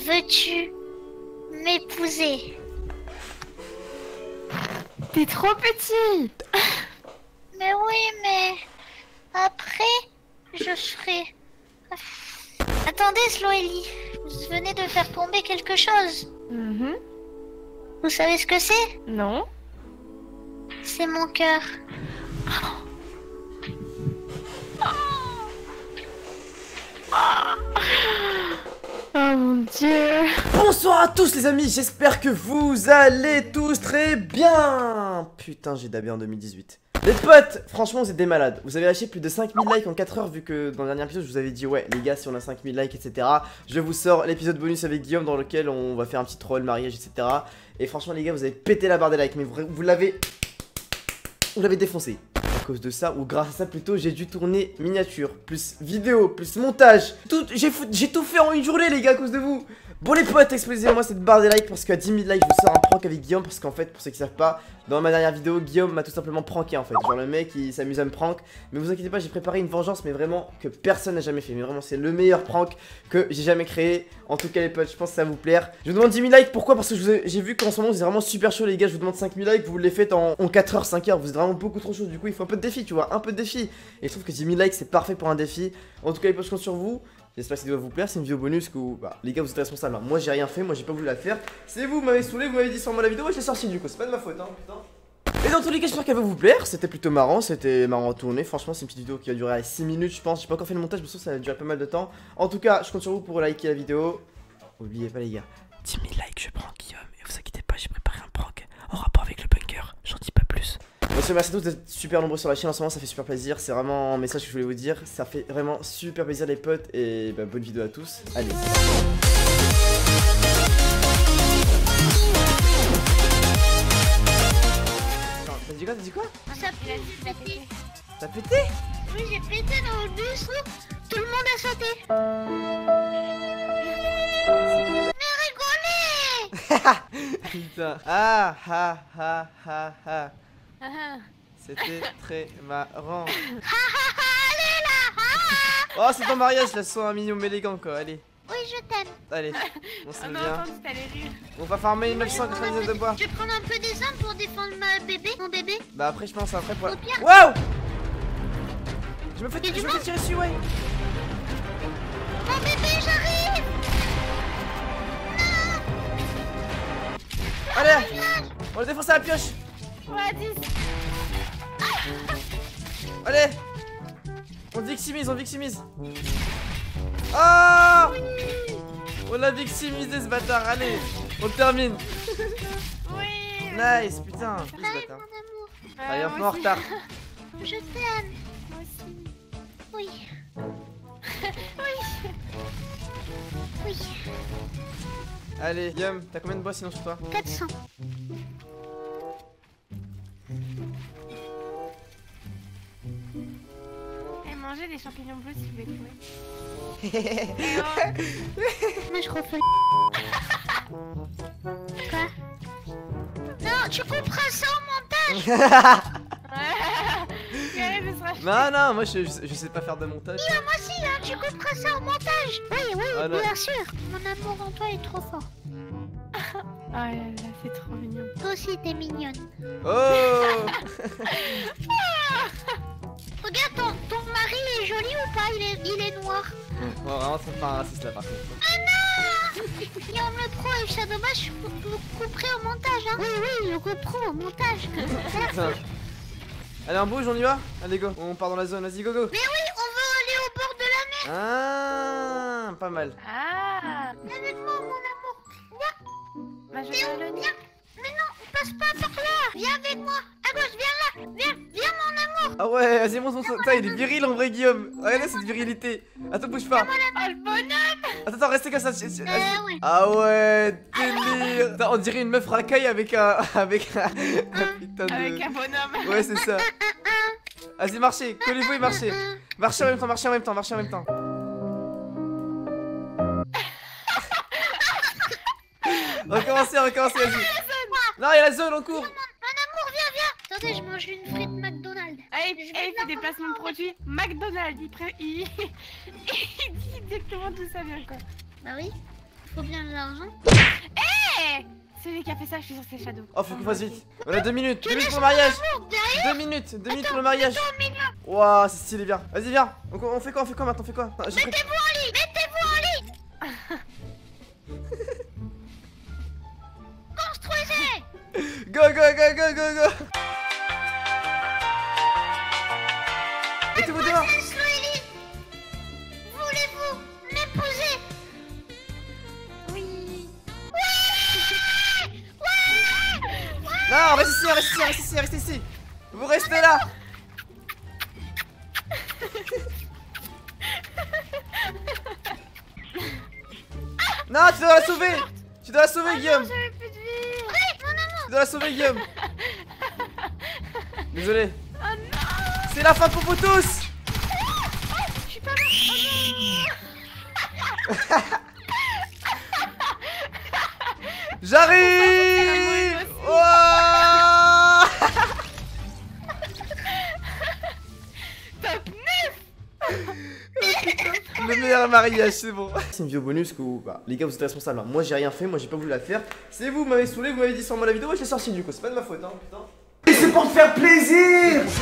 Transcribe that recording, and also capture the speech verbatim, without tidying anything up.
veux-tu m'épouser? T'es trop petit. Mais oui, mais après, je serai... Attendez, Sloélie, vous venez de faire tomber quelque chose. Mm-hmm. Vous savez ce que c'est? Non. C'est mon cœur. Oh mon dieu. Bonsoir à tous les amis, j'espère que vous allez tous très bien. Putain, j'ai dabé en deux mille dix-huit. Les potes, franchement vous êtes des malades. Vous avez lâché plus de cinq mille likes en quatre heures, vu que dans le dernier épisode je vous avais dit ouais les gars, si on a cinq mille likes etc, je vous sors l'épisode bonus avec Guillaume dans lequel on va faire un petit troll, mariage etc. Et franchement les gars, vous avez pété la barre des likes, mais vous, vous l'avez Vous l'avez défoncé. À cause de ça, ou grâce à ça plutôt, j'ai dû tourner miniature, plus vidéo, plus montage. Tout, j'ai tout fait en une journée les gars à cause de vous. Bon les potes, explosez-moi cette barre des likes parce qu'à dix mille likes je vous sors un prank avec Guillaume. Parce qu'en fait, pour ceux qui savent pas, dans ma dernière vidéo, Guillaume m'a tout simplement pranké en fait. Genre le mec il s'amuse à me prank. Mais vous inquiétez pas, j'ai préparé une vengeance mais vraiment que personne n'a jamais fait. Mais vraiment c'est le meilleur prank que j'ai jamais créé. En tout cas les potes, je pense que ça va vous plaire. Je vous demande dix mille likes, pourquoi? Parce que j'ai vu qu'en ce moment c'est vraiment super chaud les gars. Je vous demande cinq mille likes, vous les faites en, en quatre heures, cinq heures. Vous êtes vraiment beaucoup trop chaud, du coup il faut un peu de défi, tu vois, un peu de défi. Et je trouve que dix mille likes c'est parfait pour un défi. En tout cas les potes, je compte sur vous. J'espère que ça doit vous plaire, c'est une vidéo bonus que bah, les gars vous êtes responsables, hein. Moi j'ai rien fait, moi j'ai pas voulu la faire. C'est vous, vous m'avez saoulé, vous m'avez dit sur moi la vidéo, moi je l'ai sorti du coup, c'est pas de ma faute hein, putain. Et dans tous les cas j'espère qu'elle va vous plaire, c'était plutôt marrant, c'était marrant à tourner, franchement c'est une petite vidéo qui va durer six minutes je pense, j'ai pas encore fait le montage, mais ça va durer pas mal de temps. En tout cas je compte sur vous pour liker la vidéo. N'oubliez pas les gars, dix mille likes je prends Guillaume, et vous inquiétez pas j'ai préparé un prank en rapport avec le bunker, j'en dis pas plus. Merci à tous d'être super nombreux sur la chaîne en ce moment, ça fait super plaisir, c'est vraiment un message que je voulais vous dire, ça fait vraiment super plaisir les potes et bah, bonne vidéo à tous, allez. T'as dit quoi? T'as dit quoi? Ça a pété. T'as pété? Oui, j'ai pété dans le bus, tout le monde a sauté. Mais rigolez. Putain. Ah ah ah ah ah. Ah. C'était très marrant. Allez là. Oh c'est ton mariage là, sois un mignon élégant quoi, allez. Oui, je t'aime. Allez, on se Ah met non, bien. attends, t'allais rire. On va farmer neuf cent quatre-vingt-dix de bois. Je vais prendre un peu des armes pour défendre ma bébé, mon bébé. Bah après je pense après pour... Au pire. Waouh. Je me fais, Y a je du me fais monde. tirer dessus ouais. Mon bébé, j'arrive. Allez, on le défonce à la pioche. Ouais, dix. Allez, on victimise, on victimise. Ah oh, on l'a victimisé ce bâtard, allez, on termine. Oui. Nice, putain, ce Bye, bâtard. mon amour. Euh, Allez, on moi est en aussi. retard. Je t'aime. Moi aussi. Oui. Oui. Oui. Allez, Guillaume, t'as combien de bois sinon sur toi? quatre cents. Et manger des champignons bleus si vous voulez trouver. Moi, je refais. Quoi? Non, tu couperas ça au montage. Non, non, moi je, je, je sais pas faire de montage. Oui, moi aussi, hein, tu couperas ça au montage. Oui, oui, Ah, non. bien sûr. Mon amour en toi est trop fort. Ah là là, c'est trop mignon. Toi aussi, t'es mignonne. Oh. Regarde, ton, ton mari est joli ou pas? Il est, il est noir. Bon, vraiment, c'est pas un raciste là par contre. Ah non! Guillaume le pro et Shadow Bash, vous vous couperez au montage, hein? Oui, oui, je couperai au montage. Putain. Allez, on bouge, on y va? Allez, go, on part dans la zone, vas-y, go, go. Mais oui, on veut aller au bord de la mer. Ah, pas mal. Ah. Viens avec moi, mon amour. Viens. Bah, je T'es vais où? le Viens. Mais non, passe pas par là. Viens avec moi. À gauche, viens là. Viens, viens, mon amour. Ah ouais, vas-y, montre ton... Putain, il est viril en vrai, Guillaume. Regardez cette virilité. Attends, bouge pas. Oh, le bonhomme. Attends, attends, restez comme ça. c'est- c'est- Euh, vas-y. ouais. Ah ouais, délire. Attends, on dirait une meuf racaille avec un... Avec un... un putain de... Avec un bonhomme. Ouais, c'est ça. Vas-y, marchez, collez-vous et marchez. Marchez en même temps, marchez en même temps, marchez en même temps. Recommencez, recommencez, vas-y. Non, il y a la zone en cours. Mon amour, viens, viens. Attendez, je mange une frite McDonald's. Allez, Je vais il fait là des pour placements de produits. McDonald's, il, pré... il... il dit exactement d'où ça vient quoi. Bah oui. faut bien de l'argent. Eh, celui qui a fait ça, je suis sûr que c'est Shadow. Oh, faut qu'on fasse vite. On a deux minutes. Deux minutes pour le mariage. Deux minutes. Deux minutes pour le mariage. Waouh, c'est stylé, viens. Vas-y, viens. On, on fait quoi On fait quoi maintenant On fait quoi? Mettez-vous en lit, mettez-vous en lit. Construisez. Go, go, go, go, go, go. Mettez-vous dehors. Princesse Loélie, voulez-vous m'épouser? Oui. Non, reste ici, reste ici, reste ici, reste ici. Vous restez là. Non, tu dois la sauver. Tu dois la sauver, Guillaume. J'avais plus de vie. Tu dois la sauver, Guillaume. Désolé. Oh non. C'est la fin pour vous tous. Je suis pas morte. Oh J'arrive. Ouah. Top neuf. Le meilleur mariage, c'est bon. C'est une vidéo bonus que vous, bah, les gars, vous êtes responsables. Hein. Moi, j'ai rien fait, moi, j'ai pas voulu la faire. C'est vous, vous m'avez saoulé, vous m'avez dit sur moi la vidéo, ouais, je l'ai sorti du coup, c'est pas de ma faute, hein, putain. Et c'est pour te faire plaisir.